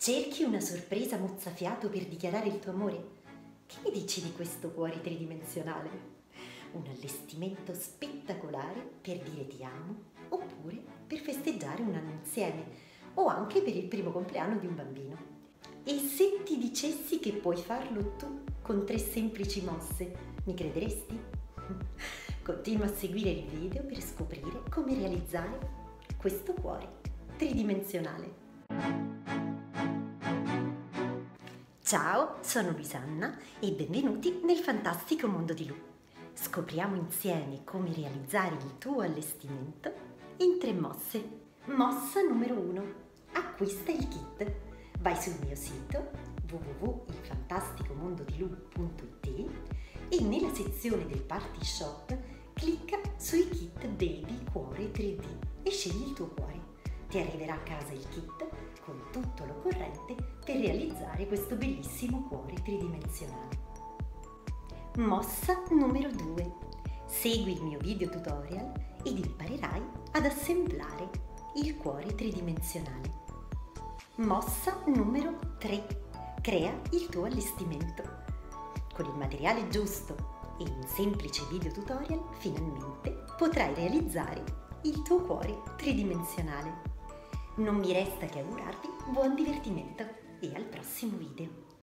Cerchi una sorpresa mozzafiato per dichiarare il tuo amore? Che ne dici di questo cuore tridimensionale? Un allestimento spettacolare per dire ti amo, oppure per festeggiare un anno insieme, o anche per il primo compleanno di un bambino. E se ti dicessi che puoi farlo tu con 3 semplici mosse, mi crederesti? Continua a seguire il video per scoprire come realizzare questo cuore tridimensionale. Ciao, sono Luisanna e benvenuti nel fantastico mondo di Lu. Scopriamo insieme come realizzare il tuo allestimento in 3 mosse. Mossa numero 1. Acquista il kit. Vai sul mio sito www.ilfantasticomondodilu.it e nella sezione del Party Shop clicca sui kit Baby Cuore 3D e scegli il tuo cuore. Ti arriverà a casa il kit con tutto l'occorrente per realizzare questo bellissimo cuore tridimensionale. Mossa numero 2. Segui il mio video tutorial ed imparerai ad assemblare il cuore tridimensionale. Mossa numero 3. Crea il tuo allestimento. Con il materiale giusto e un semplice video tutorial finalmente potrai realizzare il tuo cuore tridimensionale. Non mi resta che augurarvi buon divertimento e al prossimo video!